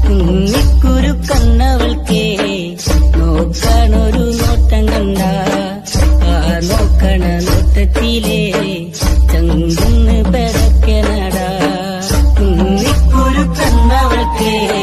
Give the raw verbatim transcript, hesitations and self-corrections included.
കുഞ്ഞിക്കുരു കണ്ണവൾക്കേ നോക്കണൊരു നോട്ടം കണ്ട ആ നോക്കണ നോട്ടത്തിലേ ചങ്കുന്ന് പിടക്കനടാ കുഞ്ഞിക്കുരു കണ്ണവൾക്കേ